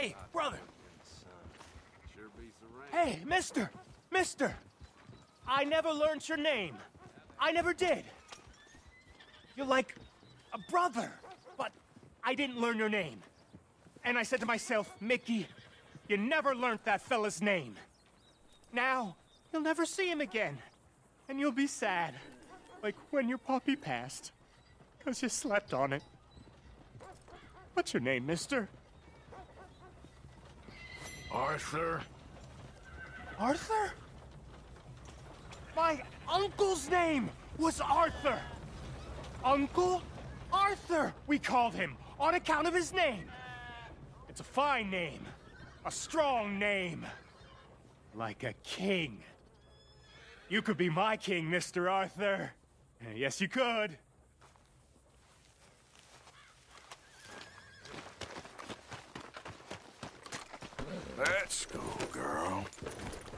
Hey, brother. Sure beats the rain. Hey, mister. Mister. I never learned your name. I never did. You're like a brother, but I didn't learn your name. And I said to myself, Mickey, you never learned that fella's name. Now, you'll never see him again. And you'll be sad. Like when your puppy passed. 'Cause you slept on it. What's your name, mister? Arthur? Arthur? My uncle's name was Arthur. Uncle Arthur, we called him, on account of his name. It's a fine name. A strong name. Like a king. You could be my king, Mr. Arthur. Yes, you could. Let's go, girl.